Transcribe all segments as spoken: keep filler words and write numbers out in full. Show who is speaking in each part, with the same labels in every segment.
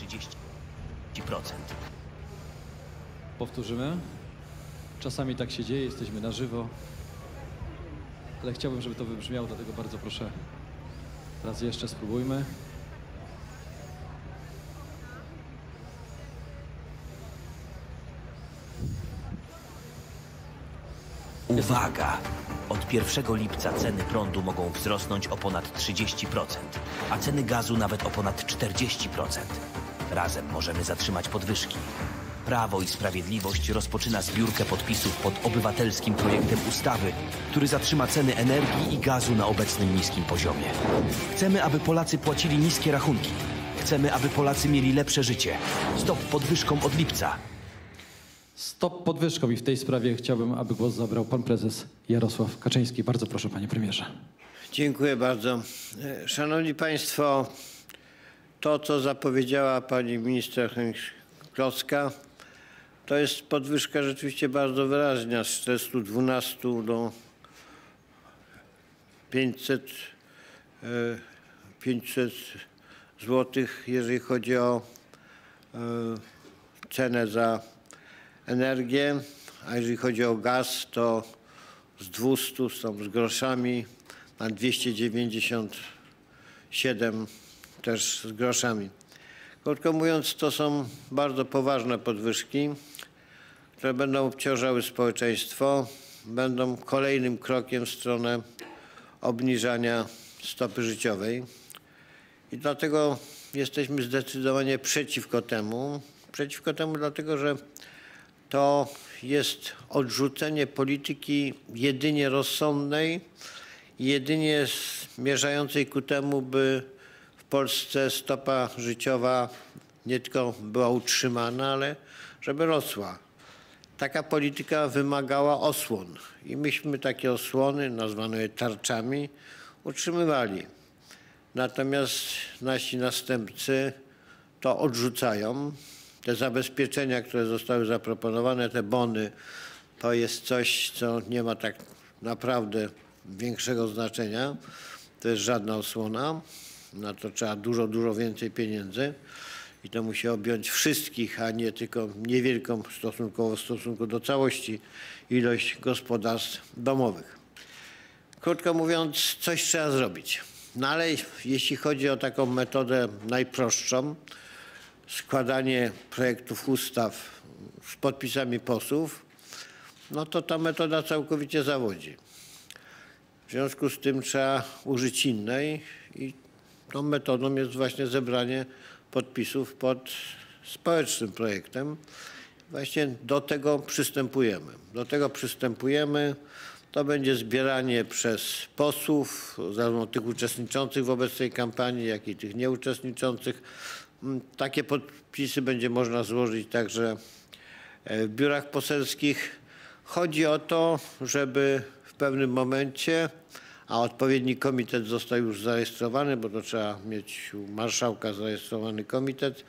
Speaker 1: trzydzieści procent.
Speaker 2: Powtórzymy. Czasami tak się dzieje, jesteśmy na żywo, ale chciałbym, żeby to wybrzmiało, dlatego bardzo proszę, raz jeszcze spróbujmy.
Speaker 1: Uwaga! Od pierwszego lipca ceny prądu mogą wzrosnąć o ponad trzydzieści procent, a ceny gazu nawet o ponad czterdzieści procent. Razem możemy zatrzymać podwyżki. Prawo i Sprawiedliwość rozpoczyna zbiórkę podpisów pod obywatelskim projektem ustawy, który zatrzyma ceny energii i gazu na obecnym niskim poziomie. Chcemy, aby Polacy płacili niskie rachunki. Chcemy, aby Polacy mieli lepsze życie. Stop podwyżkom od lipca.
Speaker 2: Stop podwyżkom i w tej sprawie chciałbym, aby głos zabrał pan prezes Jarosław Kaczyński. Bardzo proszę, panie premierze.
Speaker 3: Dziękuję bardzo. Szanowni państwo, to, co zapowiedziała pani minister Kloska, to jest podwyżka rzeczywiście bardzo wyraźna, z czterystu dwunastu do pięćset złotych, jeżeli chodzi o cenę za energię, a jeżeli chodzi o gaz, to z dwustu z, z groszami na dwieście dziewięćdziesiąt siedem też z groszami. Krótko mówiąc, to są bardzo poważne podwyżki, które będą obciążały społeczeństwo, będą kolejnym krokiem w stronę obniżania stopy życiowej. I dlatego jesteśmy zdecydowanie przeciwko temu. Przeciwko temu dlatego, że to jest odrzucenie polityki jedynie rozsądnej, jedynie zmierzającej ku temu, by w Polsce stopa życiowa nie tylko była utrzymana, ale żeby rosła. Taka polityka wymagała osłon i myśmy takie osłony, nazwane je tarczami, utrzymywali. Natomiast nasi następcy to odrzucają. Te zabezpieczenia, które zostały zaproponowane, te bony, to jest coś, co nie ma tak naprawdę większego znaczenia. To jest żadna osłona. Na to trzeba dużo, dużo więcej pieniędzy i to musi objąć wszystkich, a nie tylko niewielką stosunkowo w stosunku do całości ilość gospodarstw domowych. Krótko mówiąc, coś trzeba zrobić. No ale jeśli chodzi o taką metodę najprostszą, składanie projektów ustaw z podpisami posłów, no to ta metoda całkowicie zawodzi. W związku z tym trzeba użyć innej i tą metodą jest właśnie zebranie podpisów pod społecznym projektem. Właśnie do tego przystępujemy. Do tego przystępujemy. To będzie zbieranie przez posłów, zarówno tych uczestniczących w obecnej kampanii, jak i tych nieuczestniczących. Takie podpisy będzie można złożyć także w biurach poselskich. Chodzi o to, żeby w pewnym momencie, a odpowiedni komitet został już zarejestrowany, bo to trzeba mieć u marszałka zarejestrowany komitet,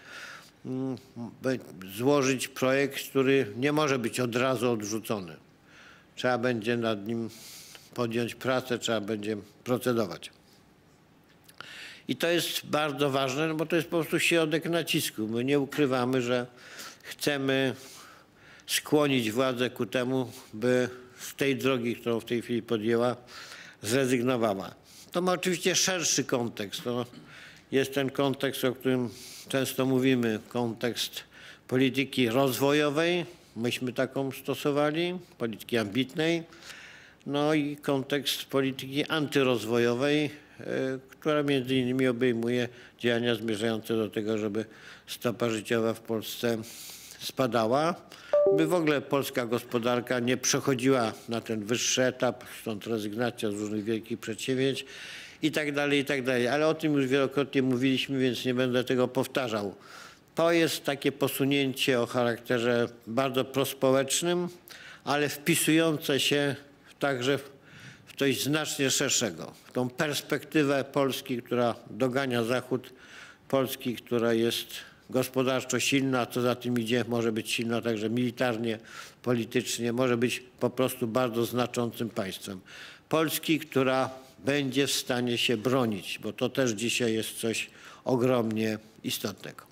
Speaker 3: złożyć projekt, który nie może być od razu odrzucony. Trzeba będzie nad nim podjąć pracę, trzeba będzie procedować. I to jest bardzo ważne, no bo to jest po prostu środek nacisku. My nie ukrywamy, że chcemy skłonić władzę ku temu, by z tej drogi, którą w tej chwili podjęła, zrezygnowała. To ma oczywiście szerszy kontekst. To jest ten kontekst, o którym często mówimy, kontekst polityki rozwojowej. Myśmy taką stosowali, polityki ambitnej. No i kontekst polityki antyrozwojowej, która między innymi obejmuje działania zmierzające do tego, żeby stopa życiowa w Polsce spadała, by w ogóle polska gospodarka nie przechodziła na ten wyższy etap, stąd rezygnacja z różnych wielkich przedsięwzięć i tak dalej, i tak dalej. Ale o tym już wielokrotnie mówiliśmy, więc nie będę tego powtarzał. To jest takie posunięcie o charakterze bardzo prospołecznym, ale wpisujące się także w coś znacznie szerszego, w tą perspektywę Polski, która dogania Zachód, Polski, która jest gospodarczo silna, a co za tym idzie, może być silna także militarnie, politycznie, może być po prostu bardzo znaczącym państwem. Polski, która będzie w stanie się bronić, bo to też dzisiaj jest coś ogromnie istotnego.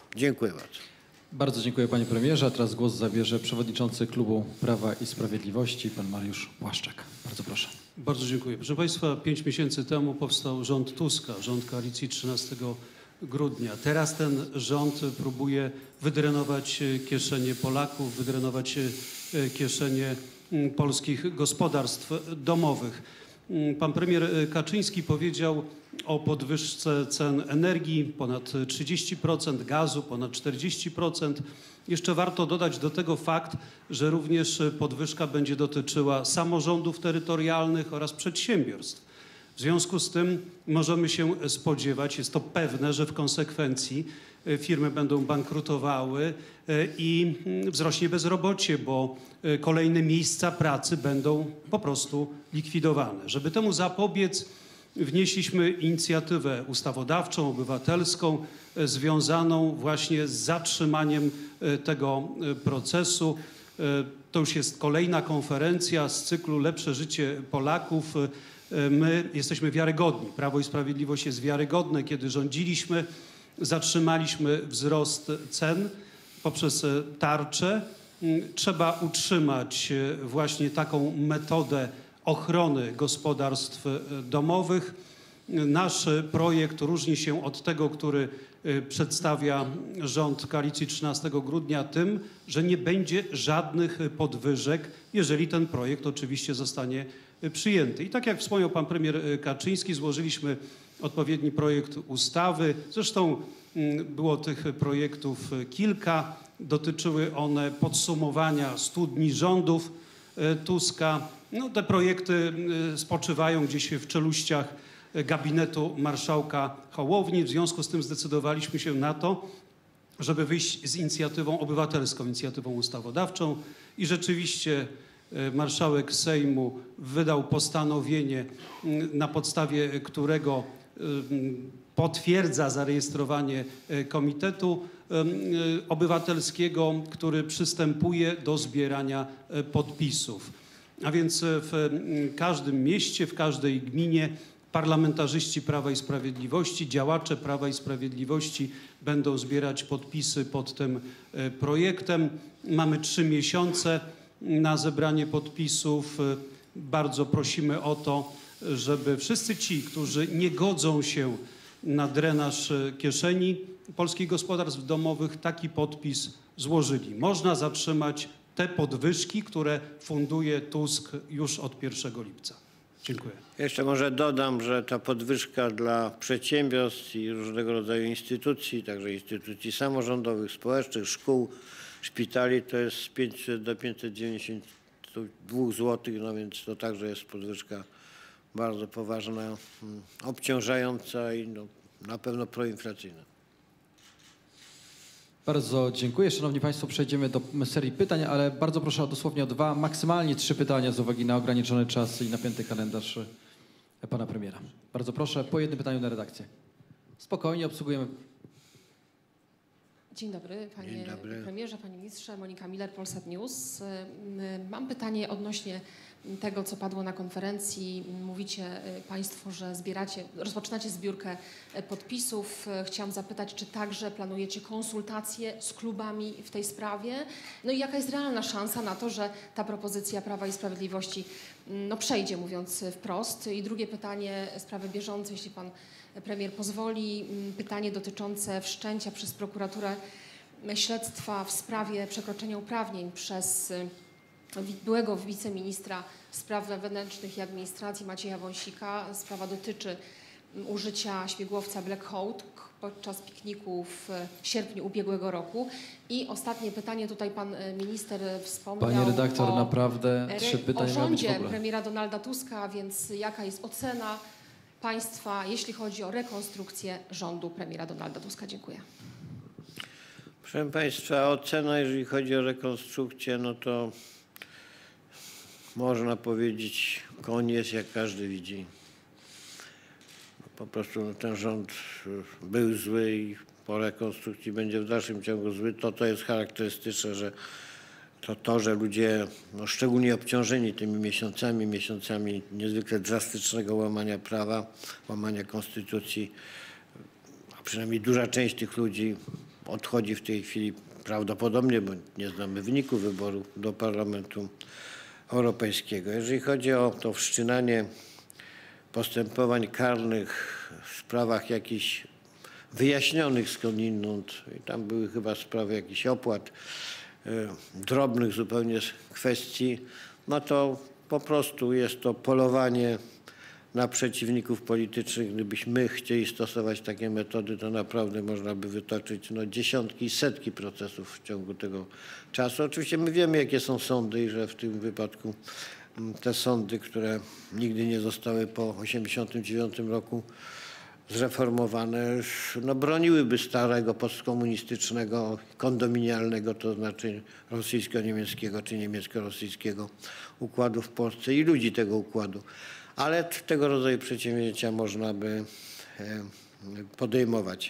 Speaker 3: Dziękuję bardzo.
Speaker 2: Bardzo dziękuję panie premierze. A teraz głos zabierze przewodniczący klubu Prawa i Sprawiedliwości, pan Mariusz Błaszczak. Bardzo proszę.
Speaker 4: Bardzo dziękuję. Proszę Państwa, pięć miesięcy temu powstał rząd Tuska, rząd koalicji trzynastego grudnia. Teraz ten rząd próbuje wydrenować kieszenie Polaków, wydrenować kieszenie polskich gospodarstw domowych. Pan premier Kaczyński powiedział o podwyżce cen energii ponad trzydzieści procent, gazu ponad czterdzieści procent. Jeszcze warto dodać do tego fakt, że również podwyżka będzie dotyczyła samorządów terytorialnych oraz przedsiębiorstw. W związku z tym możemy się spodziewać, jest to pewne, że w konsekwencji firmy będą bankrutowały i wzrośnie bezrobocie, bo kolejne miejsca pracy będą po prostu likwidowane. Żeby temu zapobiec, wnieśliśmy inicjatywę ustawodawczą, obywatelską, związaną właśnie z zatrzymaniem tego procesu. To już jest kolejna konferencja z cyklu Lepsze życie Polaków. My jesteśmy wiarygodni. Prawo i Sprawiedliwość jest wiarygodne. Kiedy rządziliśmy, zatrzymaliśmy wzrost cen poprzez tarczę. Trzeba utrzymać właśnie taką metodę ochrony gospodarstw domowych. Nasz projekt różni się od tego, który przedstawia rząd koalicji trzynastego grudnia tym, że nie będzie żadnych podwyżek, jeżeli ten projekt oczywiście zostanie przyjęty. I tak jak wspomniał pan premier Kaczyński, złożyliśmy odpowiedni projekt ustawy. Zresztą było tych projektów kilka. Dotyczyły one podsumowania stu dni rządów Tuska. No, te projekty spoczywają gdzieś w czeluściach gabinetu marszałka Hołowni. W związku z tym zdecydowaliśmy się na to, żeby wyjść z inicjatywą obywatelską, inicjatywą ustawodawczą i rzeczywiście marszałek Sejmu wydał postanowienie, na podstawie którego potwierdza zarejestrowanie komitetu obywatelskiego, który przystępuje do zbierania podpisów. A więc w każdym mieście, w każdej gminie parlamentarzyści Prawa i Sprawiedliwości, działacze Prawa i Sprawiedliwości będą zbierać podpisy pod tym projektem. Mamy trzy miesiące na zebranie podpisów. Bardzo prosimy o to, żeby wszyscy ci, którzy nie godzą się na drenaż kieszeni polskich gospodarstw domowych, taki podpis złożyli. Można zatrzymać te podwyżki, które funduje Tusk już od pierwszego lipca. Dziękuję.
Speaker 3: Jeszcze może dodam, że ta podwyżka dla przedsiębiorstw i różnego rodzaju instytucji, także instytucji samorządowych, społecznych, szkół, szpitali, to jest z pięćset do pięćset dziewięćdziesięciu dwóch złotych, no więc to także jest podwyżka bardzo poważna, obciążająca i no, na pewno proinflacyjna.
Speaker 2: Bardzo dziękuję. Szanowni Państwo, przejdziemy do serii pytań, ale bardzo proszę dosłownie o dwa, maksymalnie trzy pytania z uwagi na ograniczony czas i napięty kalendarz pana premiera. Bardzo proszę, po jednym pytaniu na redakcję. Spokojnie obsługujemy.
Speaker 5: Dzień dobry, panie
Speaker 3: Dzień dobry.
Speaker 5: premierze, panie ministrze. Monika Miller, Polsat News. Mam pytanie odnośnie tego, co padło na konferencji. Mówicie państwo, że zbieracie, rozpoczynacie zbiórkę podpisów. Chciałam zapytać, czy także planujecie konsultacje z klubami w tej sprawie? No i jaka jest realna szansa na to, że ta propozycja Prawa i Sprawiedliwości no, przejdzie, mówiąc wprost? I drugie pytanie, sprawy bieżące, jeśli pan premier pozwoli. Pytanie dotyczące wszczęcia przez prokuraturę śledztwa w sprawie przekroczenia uprawnień przez byłego wiceministra spraw wewnętrznych i administracji Macieja Wąsika. Sprawa dotyczy użycia śmigłowca Black Hawk podczas pikniku w sierpniu ubiegłego roku. I ostatnie pytanie, tutaj pan minister wspomniał
Speaker 2: Panie redaktor,
Speaker 5: o,
Speaker 2: naprawdę trzy pytania
Speaker 5: o
Speaker 2: miały być w
Speaker 5: rządzie
Speaker 2: ogóle.
Speaker 5: premiera Donalda Tuska, więc jaka jest ocena państwa, jeśli chodzi o rekonstrukcję rządu premiera Donalda Tuska? Dziękuję.
Speaker 3: Proszę państwa, ocena, jeżeli chodzi o rekonstrukcję, no to można powiedzieć, koniec, jak każdy widzi. Po prostu no, ten rząd był zły i po rekonstrukcji będzie w dalszym ciągu zły. To, to jest charakterystyczne, że to, to że ludzie, no, szczególnie obciążeni tymi miesiącami, miesiącami niezwykle drastycznego łamania prawa, łamania konstytucji, a przynajmniej duża część tych ludzi odchodzi w tej chwili prawdopodobnie, bo nie znamy wyniku wyborów do Parlamentu Europejskiego. Jeżeli chodzi o to wszczynanie postępowań karnych w sprawach jakichś wyjaśnionych skądinąd, i tam były chyba sprawy jakichś opłat, y, drobnych zupełnie kwestii, no to po prostu jest to polowanie na przeciwników politycznych. Gdybyśmy chcieli stosować takie metody, to naprawdę można by wytoczyć no, dziesiątki i setki procesów w ciągu tego czasu. Oczywiście my wiemy, jakie są sądy i że w tym wypadku te sądy, które nigdy nie zostały po tysiąc dziewięćset osiemdziesiątym dziewiątym roku zreformowane, no, broniłyby starego postkomunistycznego, kondominialnego, to znaczy rosyjsko-niemieckiego czy niemiecko-rosyjskiego układu w Polsce i ludzi tego układu. Ale tego rodzaju przedsięwzięcia można by podejmować.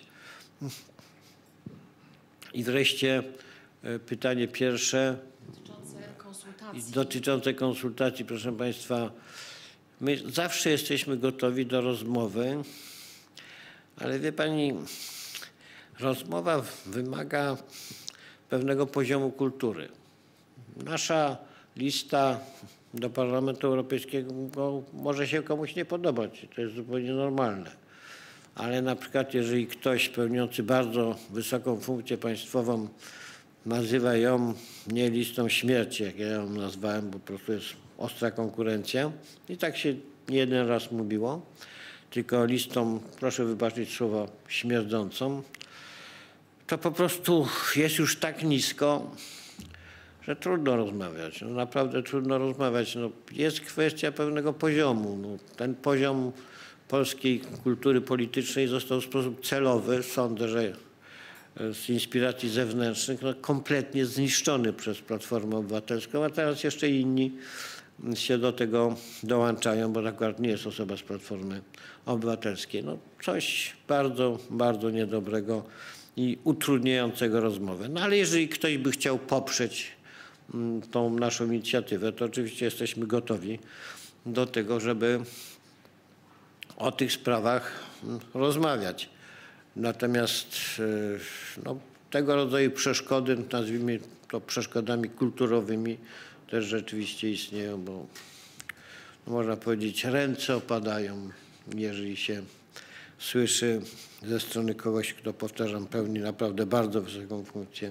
Speaker 3: I wreszcie pytanie pierwsze
Speaker 5: Dotyczące konsultacji.
Speaker 3: dotyczące konsultacji. Proszę Państwa, my zawsze jesteśmy gotowi do rozmowy, ale wie Pani, rozmowa wymaga pewnego poziomu kultury. Nasza lista do Parlamentu Europejskiego może się komuś nie podobać, to jest zupełnie normalne. Ale na przykład jeżeli ktoś pełniący bardzo wysoką funkcję państwową nazywa ją nie listą śmierci, jak ja ją nazwałem, bo po prostu jest ostra konkurencja i tak się nie jeden raz mówiło, tylko listą, proszę wybaczyć słowo, śmierdzącą, to po prostu jest już tak nisko, że trudno rozmawiać. No naprawdę trudno rozmawiać. No jest kwestia pewnego poziomu. No ten poziom polskiej kultury politycznej został w sposób celowy, sądzę, że z inspiracji zewnętrznych, no kompletnie zniszczony przez Platformę Obywatelską, a teraz jeszcze inni się do tego dołączają, bo akurat nie jest osoba z Platformy Obywatelskiej. No coś bardzo, bardzo niedobrego i utrudniającego rozmowę. No ale jeżeli ktoś by chciał poprzeć tą naszą inicjatywę, to oczywiście jesteśmy gotowi do tego, żeby o tych sprawach rozmawiać. Natomiast no, tego rodzaju przeszkody, nazwijmy to przeszkodami kulturowymi, też rzeczywiście istnieją, bo można powiedzieć, ręce opadają, jeżeli się słyszy ze strony kogoś, kto, powtarzam, pełni naprawdę bardzo wysoką funkcję,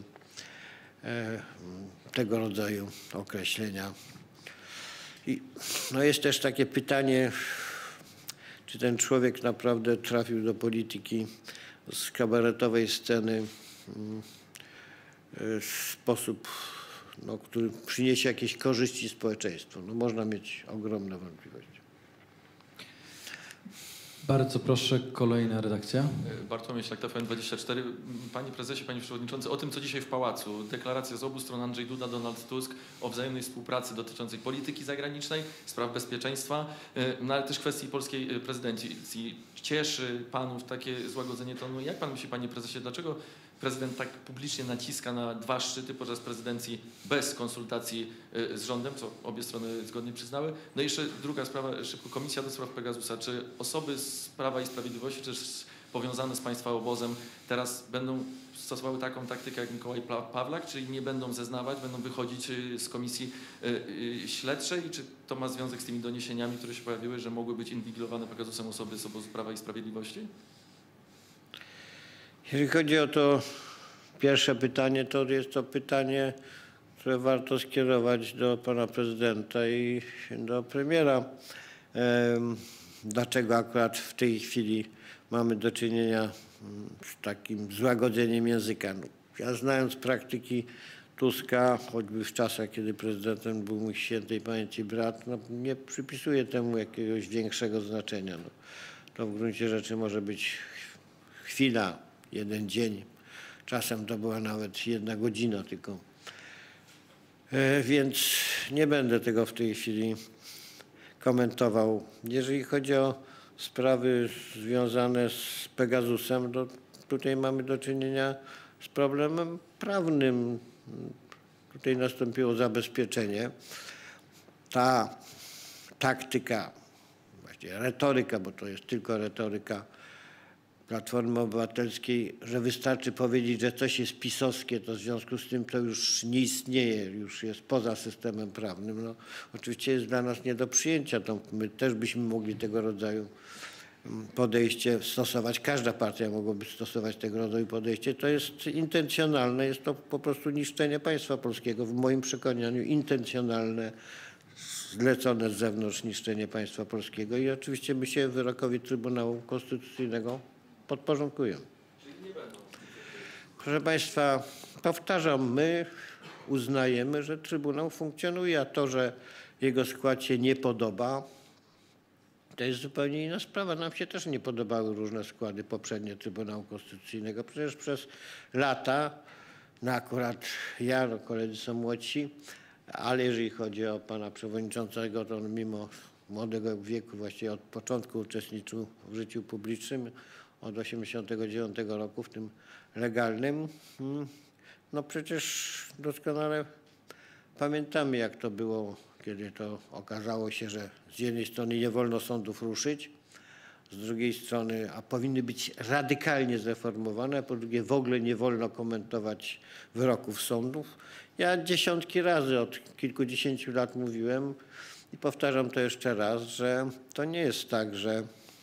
Speaker 3: tego rodzaju określenia. I no jest też takie pytanie, czy ten człowiek naprawdę trafił do polityki z kabaretowej sceny w sposób, no, który przyniesie jakieś korzyści społeczeństwu. No, można mieć ogromne wątpliwości.
Speaker 2: Bardzo proszę, kolejna redakcja.
Speaker 6: Bartłomiej Ślak, T V N dwadzieścia cztery. Panie Prezesie, Panie Przewodniczący, o tym, co dzisiaj w Pałacu. Deklaracja z obu stron, Andrzej Duda, Donald Tusk, o wzajemnej współpracy dotyczącej polityki zagranicznej, spraw bezpieczeństwa, no ale też kwestii polskiej prezydencji. Cieszy Panów takie złagodzenie tonu. Jak Pan myśli, Panie Prezesie, dlaczego prezydent tak publicznie naciska na dwa szczyty podczas prezydencji bez konsultacji z rządem, co obie strony zgodnie przyznały? No i jeszcze druga sprawa, szybko, Komisja do spraw Pegasusa. Czy osoby z Prawa i Sprawiedliwości, czy powiązane z Państwa obozem teraz będą stosowały taką taktykę jak Mikołaj Pawlak, czyli nie będą zeznawać, będą wychodzić z komisji śledczej? Czy to ma związek z tymi doniesieniami, które się pojawiły, że mogły być inwigilowane Pegasusem osoby z obozu Prawa i Sprawiedliwości?
Speaker 3: Jeżeli chodzi o to pierwsze pytanie, to jest to pytanie, które warto skierować do pana prezydenta i do premiera. Dlaczego akurat w tej chwili mamy do czynienia z takim złagodzeniem języka? No, ja znając praktyki Tuska, choćby w czasach, kiedy prezydentem był mój świętej pamięci brat, no, nie przypisuję temu jakiegoś większego znaczenia. No, to w gruncie rzeczy może być chwila, jeden dzień. Czasem to była nawet jedna godzina tylko. E, więc nie będę tego w tej chwili komentował. Jeżeli chodzi o sprawy związane z Pegasusem, to tutaj mamy do czynienia z problemem prawnym. Tutaj nastąpiło zabezpieczenie. Ta taktyka, właściwie retoryka, bo to jest tylko retoryka, Platformy Obywatelskiej, że wystarczy powiedzieć, że coś jest pisowskie, to w związku z tym to już nie istnieje, już jest poza systemem prawnym. No, oczywiście jest dla nas nie do przyjęcia. To my też byśmy mogli tego rodzaju podejście stosować. Każda partia mogłaby stosować tego rodzaju podejście. To jest intencjonalne, jest to po prostu niszczenie państwa polskiego. W moim przekonaniu intencjonalne, zlecone z zewnątrz niszczenie państwa polskiego i oczywiście my się wyrokowi Trybunału Konstytucyjnego podporządkujemy. Proszę państwa, powtarzam, my uznajemy, że Trybunał funkcjonuje, a to, że jego skład się nie podoba, to jest zupełnie inna sprawa. Nam się też nie podobały różne składy poprzednie Trybunału Konstytucyjnego. Przecież przez lata, no akurat ja, no koledzy są młodsi, ale jeżeli chodzi o pana przewodniczącego, to on mimo młodego wieku właściwie od początku uczestniczył w życiu publicznym, od osiemdziesiątego dziewiątego roku w tym legalnym. No przecież doskonale pamiętamy, jak to było, kiedy to okazało się, że z jednej strony nie wolno sądów ruszyć, z drugiej strony, a powinny być radykalnie zreformowane, a po drugie w ogóle nie wolno komentować wyroków sądów. Ja dziesiątki razy od kilkudziesięciu lat mówiłem i powtarzam to jeszcze raz, że to nie jest tak, że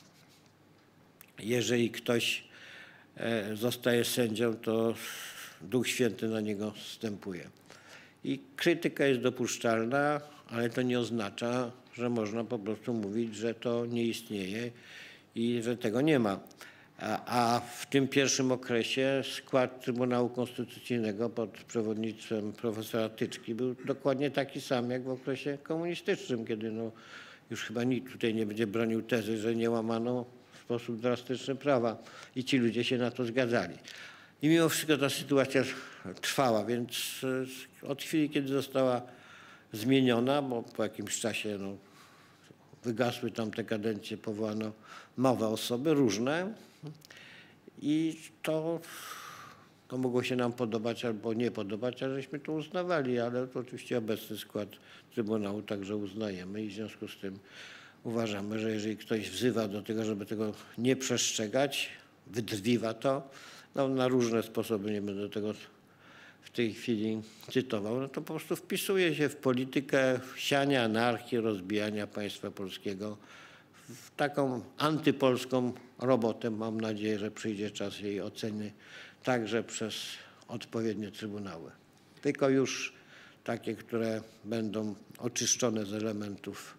Speaker 3: jeżeli ktoś zostaje sędzią, to Duch Święty na niego zstępuje. I krytyka jest dopuszczalna, ale to nie oznacza, że można po prostu mówić, że to nie istnieje i że tego nie ma. A, a w tym pierwszym okresie skład Trybunału Konstytucyjnego pod przewodnictwem profesora Tyczki był dokładnie taki sam jak w okresie komunistycznym, kiedy no, już chyba nikt tutaj nie będzie bronił tezy, że nie łamano w sposób drastyczny prawa i ci ludzie się na to zgadzali. I mimo wszystko ta sytuacja trwała, więc od chwili, kiedy została zmieniona, bo po jakimś czasie no, wygasły tam te kadencje, powołano nowe osoby, różne i to, to mogło się nam podobać albo nie podobać, a żeśmy to uznawali, ale to oczywiście obecny skład Trybunału także uznajemy i w związku z tym uważamy, że jeżeli ktoś wzywa do tego, żeby tego nie przestrzegać, wydrwiwa to, no, na różne sposoby, nie będę tego w tej chwili cytował, no to po prostu wpisuje się w politykę siania anarchii, rozbijania państwa polskiego, w taką antypolską robotę. Mam nadzieję, że przyjdzie czas jej oceny także przez odpowiednie trybunały. Tylko już takie, które będą oczyszczone z elementów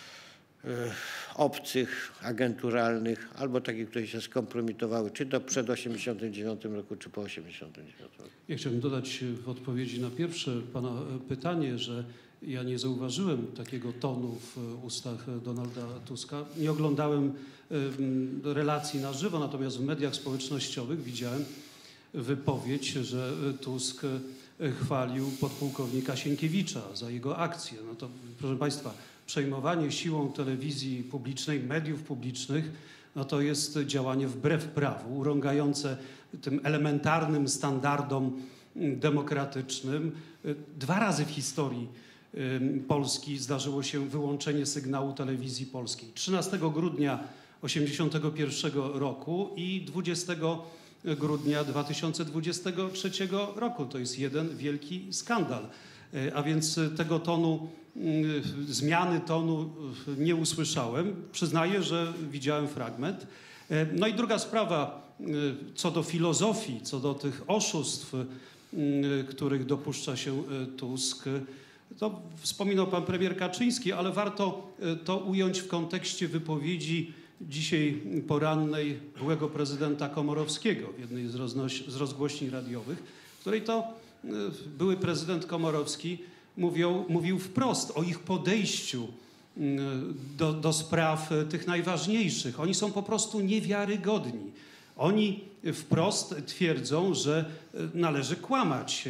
Speaker 3: obcych, agenturalnych, albo takie, które się skompromitowały, czy to przed osiemdziesiątym dziewiątym roku, czy po osiemdziesiątym dziewiątym roku.
Speaker 4: Ja chciałbym dodać w odpowiedzi na pierwsze pana pytanie, że ja nie zauważyłem takiego tonu w ustach Donalda Tuska. Nie oglądałem relacji na żywo, natomiast w mediach społecznościowych widziałem wypowiedź, że Tusk chwalił podpułkownika Sienkiewicza za jego akcję. No to, proszę państwa, przejmowanie siłą telewizji publicznej, mediów publicznych, no to jest działanie wbrew prawu, urągające tym elementarnym standardom demokratycznym. Dwa razy w historii Polski zdarzyło się wyłączenie sygnału telewizji polskiej. trzynastego grudnia tysiąc dziewięćset osiemdziesiątego pierwszego roku i dwudziestego grudnia dwa tysiące dwudziestego trzeciego roku. To jest jeden wielki skandal. A więc tego tonu, zmiany tonu nie usłyszałem. Przyznaję, że widziałem fragment. No i druga sprawa, co do filozofii, co do tych oszustw, których dopuszcza się Tusk. To wspominał pan premier Kaczyński, ale warto to ująć w kontekście wypowiedzi dzisiaj porannej byłego prezydenta Komorowskiego w jednej z, roznoś- z rozgłośni radiowych, w której to były prezydent Komorowski mówił, mówił wprost o ich podejściu do, do spraw tych najważniejszych. Oni są po prostu niewiarygodni. Oni wprost twierdzą, że należy kłamać,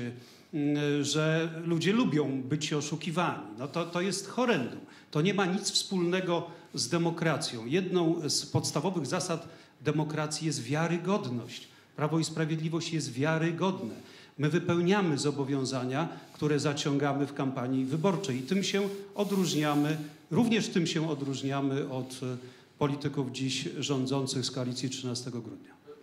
Speaker 4: że ludzie lubią być oszukiwani. No to, to jest horrendum. To nie ma nic wspólnego z demokracją. Jedną z podstawowych zasad demokracji jest wiarygodność. Prawo i Sprawiedliwość jest wiarygodne. My wypełniamy zobowiązania, które zaciągamy w kampanii wyborczej i tym się odróżniamy, również tym się odróżniamy od polityków dziś rządzących z koalicji trzynastego grudnia.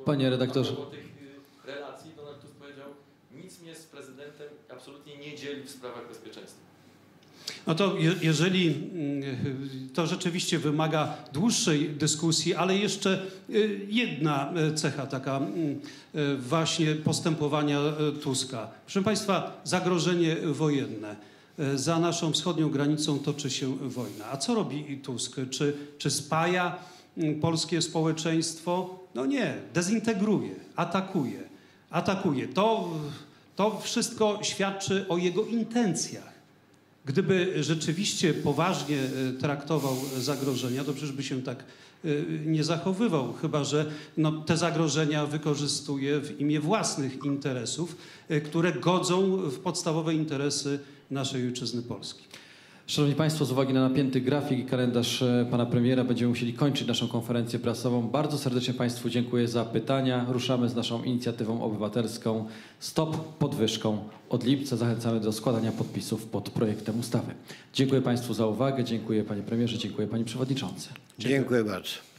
Speaker 2: Panie redaktorze.
Speaker 6: O tych y, relacji Donald Tusk powiedział, nic mnie z prezydentem absolutnie nie dzieli w sprawach bezpieczeństwa.
Speaker 4: No to je, jeżeli mm, to rzeczywiście wymaga dłuższej dyskusji, ale jeszcze y, jedna cecha taka mm, y, właśnie postępowania y, Tuska. Proszę Państwa, zagrożenie wojenne. Y, Za naszą wschodnią granicą toczy się wojna. A co robi Tusk? Czy, czy spaja mm, polskie społeczeństwo? No nie, dezintegruje, atakuje. Atakuje. To, to wszystko świadczy o jego intencjach. Gdyby rzeczywiście poważnie traktował zagrożenia, to przecież by się tak nie zachowywał, chyba że no, te zagrożenia wykorzystuje w imię własnych interesów, które godzą w podstawowe interesy naszej ojczyzny Polski.
Speaker 2: Szanowni Państwo, z uwagi na napięty grafik i kalendarz pana premiera będziemy musieli kończyć naszą konferencję prasową. Bardzo serdecznie Państwu dziękuję za pytania. Ruszamy z naszą inicjatywą obywatelską Stop podwyżką. Od lipca zachęcamy do składania podpisów pod projektem ustawy. Dziękuję Państwu za uwagę, dziękuję Panie Premierze, dziękuję Panie Przewodniczący.
Speaker 3: Dziękuję bardzo.